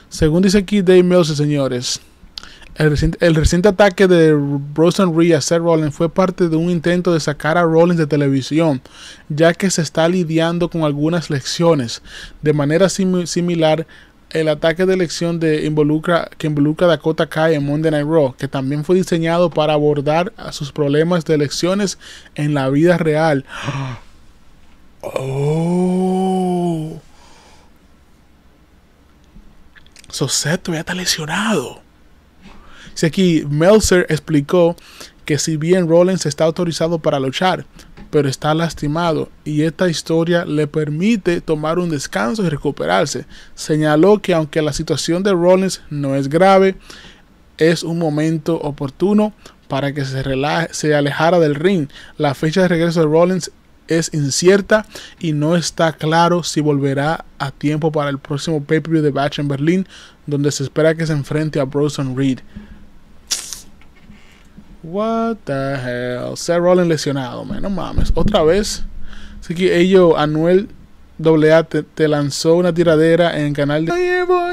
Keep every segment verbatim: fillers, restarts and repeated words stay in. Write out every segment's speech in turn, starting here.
Según dice aquí Dave Meltzer, señores, el reciente, el reciente ataque de Bronson Reed a Seth Rollins fue parte de un intento de sacar a Rollins de televisión, ya que se está lidiando con algunas lecciones. De manera sim similar, el ataque de elección de involucra, que involucra a Dakota Kai en Monday Night Raw, que también fue diseñado para abordar a sus problemas de elecciones en la vida real. Oh. So Seth todavía está lesionado. Si aquí Meltzer explicó que si bien Rollins está autorizado para luchar, pero está lastimado y esta historia le permite tomar un descanso y recuperarse. Señaló que aunque la situación de Rollins no es grave, es un momento oportuno para que se, relaje, se alejara del ring. La fecha de regreso de Rollins es incierta y no está claro si volverá a tiempo para el próximo pay-per-view de Backlash en Berlín, donde se espera que se enfrente a Bronson Reed. What the hell? Seth Rollins lesionado, man. No mames. Otra vez. Así que ellos, Anuel A A te, te lanzó una tiradera en el canal de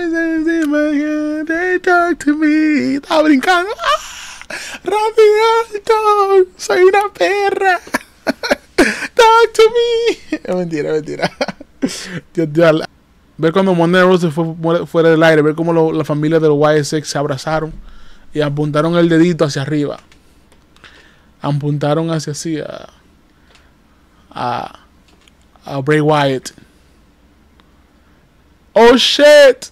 They talk to me. Estaba brincando. ¡Ah! ¡Radio alto! ¡Soy una perra! ¡Talk to me! Es mentira, es mentira. Dios, Dios. Ver cuando Monday Night Raw se fue fuera del aire. Ver cómo lo, la familia de los Y S X se abrazaron y apuntaron el dedito hacia arriba. Apuntaron hacia así a, a, a Bray Wyatt. Oh shit.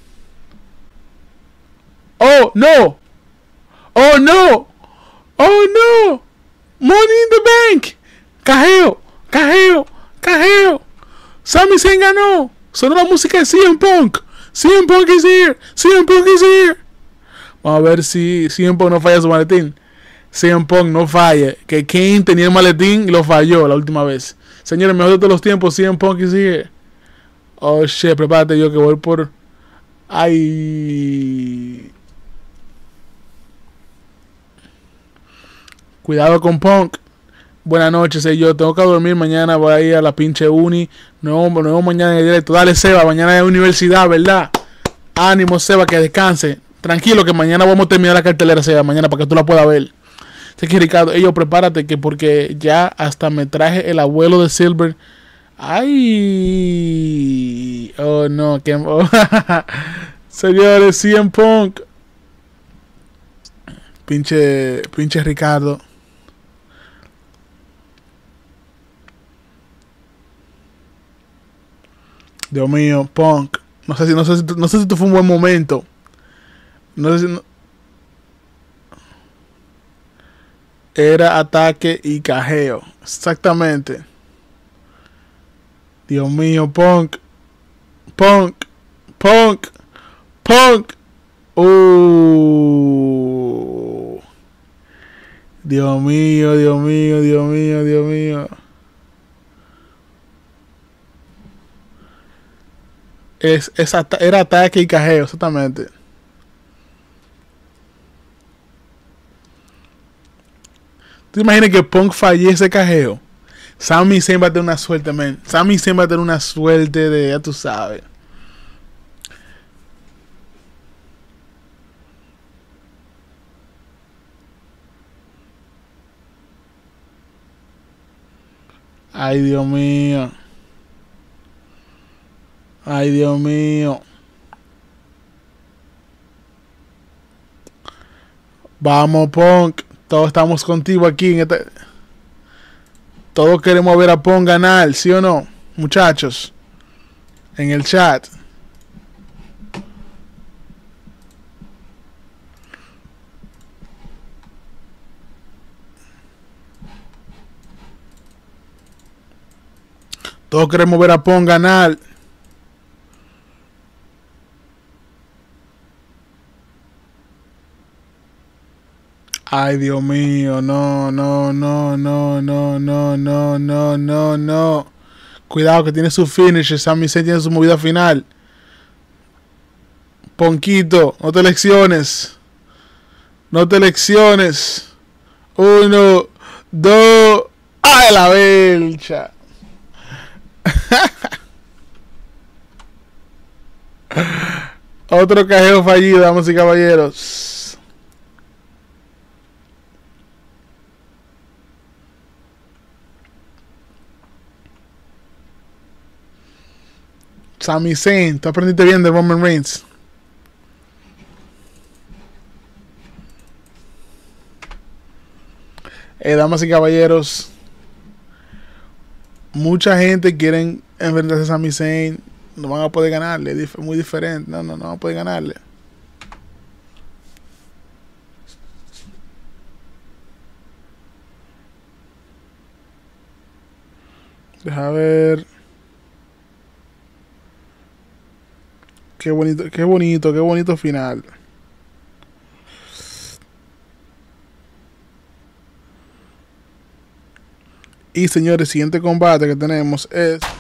Oh no. Oh no. Oh no. Money in the bank. Cajeo. Cajeo. Cajeo. Sami Zayn ganó. Sonó la música de C M Punk. C M Punk is here. C M Punk is here. Vamos a ver si C M Punk no falla su maletín. C M Punk no falla. Que Kane tenía el maletín y lo falló la última vez. Señores, mejor de todos los tiempos, C M Punk is here. Oh shit, prepárate yo que voy por... Ay... Cuidado con Punk. Buenas noches, eh, yo tengo que dormir. Mañana voy a ir a la pinche uni. No, no mañana en directo. Dale, Seba, mañana es universidad, ¿verdad? Ánimo, Seba, que descanse. Tranquilo, que mañana vamos a terminar la cartelera, Seba, mañana para que tú la puedas ver. Así que, Ricardo, ellos prepárate, que porque ya hasta me traje el abuelo de Silver. Ay, oh no, que oh. Señores, C M Punk. Pinche, pinche Ricardo. Dios mío, Punk. No sé si, no sé si, no sé si esto fue un buen momento. No sé si no... Era ataque y cajeo. Exactamente. Dios mío, Punk. Punk. Punk. Punk. Uh. Dios mío, Dios mío, Dios mío, Dios mío. Es, es at era ataque y cajeo, exactamente. ¿Tú imaginas que Punk falle ese cajeo? Sami Zayn va a tener una suerte, man. Sami Zayn va a tener una suerte de, ya tú sabes. Ay, Dios mío. Ay, Dios mío. Vamos, Punk. Todos estamos contigo aquí en este... Todos queremos ver a Punk ganar, ¿sí o no? Muchachos. En el chat. Todos queremos ver a Punk ganar. Ay, Dios mío, no, no, no, no, no, no, no, no, no, no. Cuidado que tiene su finish. Sami Zayn tiene su movida final. Ponquito, no te lecciones. No te lecciones. Uno, dos. ¡Ay, la belcha! Otro cajeo fallido, damas y caballeros. Sami Zayn, tú aprendiste bien de Roman Reigns. Eh, damas y caballeros, mucha gente quiere enfrentarse a Sami Zayn. No van a poder ganarle, es muy diferente. No, no, no van a poder ganarle. Deja ver. Qué bonito, qué bonito, qué bonito final. Y señores, el siguiente combate que tenemos es